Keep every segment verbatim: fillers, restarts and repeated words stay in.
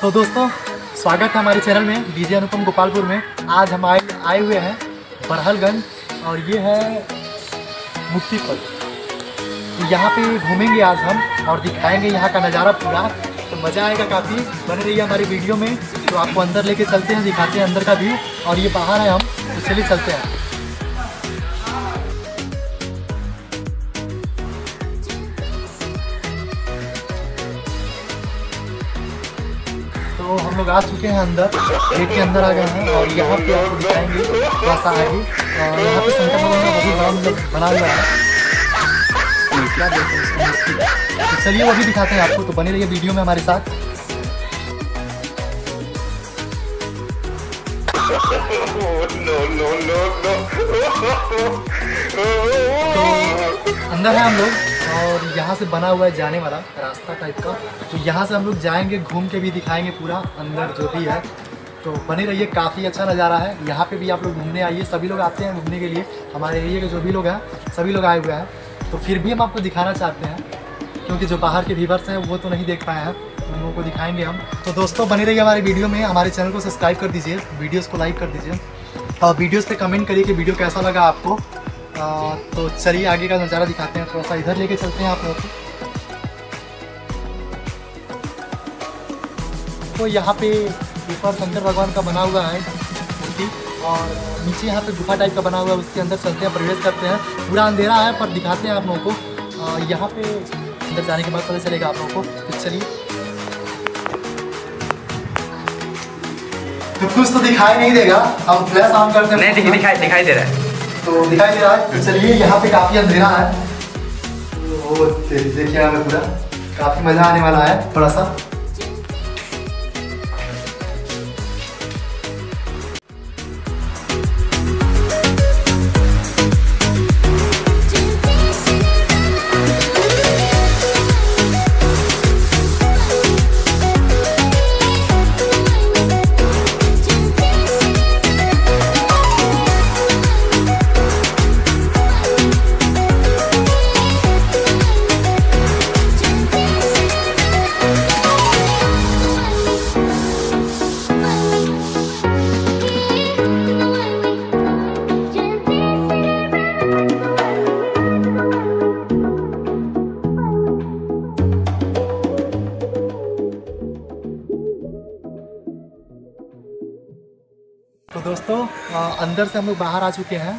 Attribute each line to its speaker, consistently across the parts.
Speaker 1: तो दोस्तों स्वागत है हमारे चैनल में DjAnupam गोपालपुर में। आज हम आए आए हुए हैं बरहलगंज और ये है मुक्ति-पथ। तो यहाँ पे घूमेंगे आज हम और दिखाएंगे यहाँ का नज़ारा पूरा, तो मज़ा आएगा काफ़ी। बने रहिए हमारी वीडियो में। तो आपको अंदर लेके चलते हैं, दिखाते हैं अंदर का व्यू। और ये बाहर है हम, तो चलिए चलते हैं। तो हम लोग आ चुके हैं अंदर, गेट के अंदर आ गए हैं और यहाँ पे आपको दिखाएंगे थोड़ा सा आगे। और यहाँ पे शंकर भगवान का बहुत बड़ा मतलब बना हुआ है, क्या बोलते हैं इसको। तो चलिए वो भी दिखाते हैं आपको, तो बने रहिए वीडियो में हमारे साथ। तो अंदर है हम लोग और यहाँ से बना हुआ है जाने वाला रास्ता टाइप का। तो यहाँ से हम लोग जाएंगे, घूम के भी दिखाएंगे पूरा अंदर जो भी है। तो बने रहिए, काफ़ी अच्छा नज़ारा है। यहाँ पे भी आप लोग घूमने आइए, सभी लोग आते हैं घूमने के लिए। हमारे एरिया के जो भी लोग हैं सभी लोग आए हुए हैं। तो फिर भी हम आपको दिखाना चाहते हैं, क्योंकि जो बाहर के व्यूअर्स हैं वो तो नहीं देख पाए हैं, उन लोगों को दिखाएंगे हम। तो दोस्तों बने रहिए हमारी वीडियो में। हमारे चैनल को सब्सक्राइब कर दीजिए, वीडियोज़ को लाइक कर दीजिए और वीडियोज़ पे कमेंट करिए कि वीडियो कैसा लगा आपको। आ, तो चलिए आगे का नज़ारा दिखाते हैं। थोड़ा सा इधर लेके चलते हैं आप लोग को। तो यहाँ पे ऊपर शंकर भगवान का बना हुआ है मूर्ति और नीचे यहाँ पे गुफा टाइप का बना हुआ है, उसके अंदर चलते हैं, प्रवेश करते हैं। पूरा अंधेरा है पर दिखाते हैं आप लोगों को। यहाँ पे अंदर जाने के बाद पता चलेगा आप लोगों को। तो चलिए, तो कुछ तो दिखाई नहीं देगा, हम फ्लैश ऑन करते हैं।
Speaker 2: नहीं दिखाई दिखाई दे रहा है,
Speaker 1: तो दिखाई दे रहा है। तो चलिए, यहाँ पे काफ़ी अंधेरा है। वो देखिए हमें पूरा काफ़ी मज़ा आने वाला है थोड़ा सा। तो दोस्तों अंदर से हम लोग बाहर आ चुके हैं।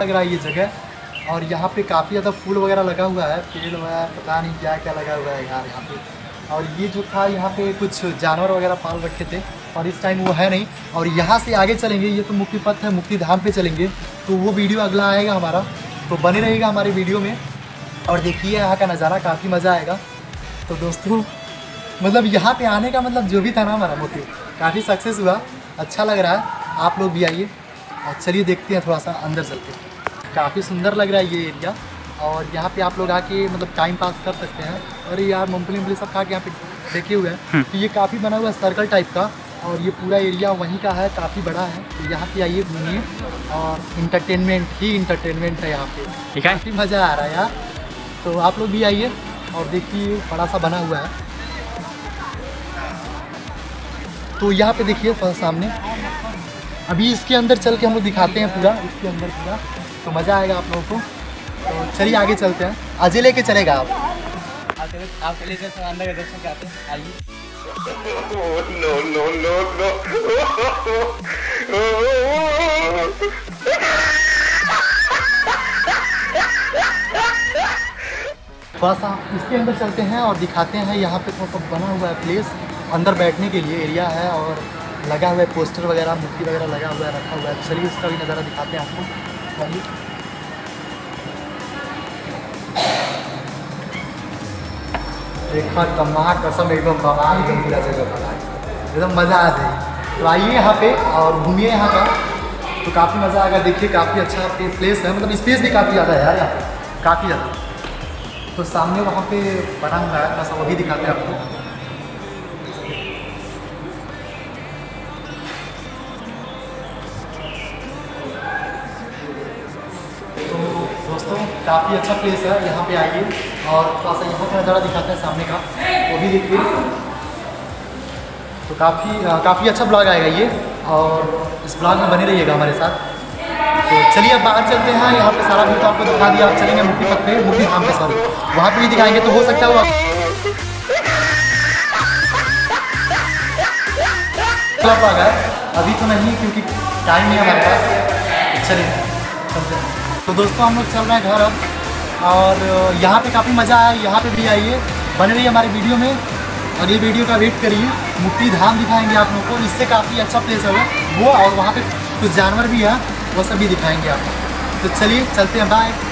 Speaker 1: लग रहा है ये जगह। और यहाँ पे काफ़ी ज़्यादा फूल वगैरह लगा हुआ है, पेड़ वगैरह पता नहीं क्या क्या लगा हुआ है यार यहाँ पे। और ये जो था यहाँ पे कुछ जानवर वगैरह पाल रखे थे और इस टाइम वो है नहीं। और यहाँ से आगे चलेंगे, ये तो मुक्ति पथ है, मुक्ति धाम पे चलेंगे, तो वो वीडियो अगला आएगा हमारा, तो बने रहेगा हमारे वीडियो में। और देखिए यहाँ का नज़ारा, काफ़ी मज़ा आएगा। तो दोस्तों मतलब यहाँ पे आने का मतलब जो भी था ना हमारा मोटिव काफ़ी सक्सेस हुआ, अच्छा लग रहा है। आप लोग भी आइए और चलिए देखते हैं थोड़ा सा अंदर चलते। काफ़ी सुंदर लग रहा है ये एरिया और यहाँ पे आप लोग आके मतलब टाइम पास कर सकते हैं। अरे यार मूंगफली मूंगफली सब खा के यहाँ पे देखे हुए हैं। तो ये काफ़ी बना हुआ है सर्कल टाइप का और ये पूरा एरिया वहीं का है, काफ़ी बड़ा है। तो यहाँ पे आइए घूमिए और इंटरटेनमेंट ही इंटरटेनमेंट है यहाँ पे, काफ़ी मज़ा आ रहा है यार। तो आप लोग भी आइए और देखिए बड़ा सा बना हुआ है। तो यहाँ पे देखिए सामने, अभी इसके अंदर चल के हम लोग दिखाते हैं पूरा, इसके अंदर पूरा, तो मज़ा आएगा आप लोगों को। तो चलिए आगे चलते हैं। अजय लेके चलेगा आप आप चलिए तो अंदर के दर्शन करते हैं, आइए। थोड़ा सा इसके अंदर चलते हैं और दिखाते हैं। यहाँ पे थोड़ा सा बना हुआ है प्लेस, अंदर बैठने के लिए एरिया है और लगा हुआ है पोस्टर वगैरह, मूर्ति वगैरह लगा हुआ है, रखा हुआ है। चलिए इसका भी नज़ारा दिखाते हैं आपको। देखा कमा कसम एकदम बवाल गंभीरा जगह पर एकदम मज़ा आ जाए। तो आइए यहाँ पे और घूमिए यहाँ का, तो काफ़ी मज़ा आएगा। देखिए काफ़ी अच्छा प्लेस है, मतलब स्पेस भी काफ़ी ज़्यादा है यार यहाँ पे, काफ़ी ज़्यादा। तो सामने वहाँ पे बना हुआ है, थोड़ा सा वो भी दिखाते हैं आपको। दोस्तों काफ़ी अच्छा प्लेस है, यहाँ पे आइए और थोड़ा सा यहाँ का नज़ारा दिखाते हैं सामने का, वो भी देखिए। तो काफ़ी काफ़ी अच्छा ब्लॉग आएगा ये और इस ब्लॉग में बने रहिएगा हमारे साथ। तो चलिए अब बाहर चलते हैं। यहाँ पे सारा व्यू तो आपको दिखा दिया। आप चलेंगे मुक्ति पथ पे, मुक्ति धाम पे, सॉरी वहाँ पे भी दिखाएंगे। तो हो सकता है वो क्लब आ गया, अभी तो नहीं क्योंकि टाइम नहीं है हमारे पास। चलिए चलते हैं। तो दोस्तों हम लोग चल रहे हैं घर अब और यहाँ पे काफ़ी मज़ा आया। यहाँ पे भी आइए, बने रहिए हमारे वीडियो में। अगली वीडियो का वेट करिए, मुक्ति धाम दिखाएंगे आप लोगों को। इससे काफ़ी अच्छा प्लेस है वो वो और वहाँ पे कुछ जानवर भी है, वो सब भी दिखाएंगे आपको। तो चलिए चलते हैं, बाय।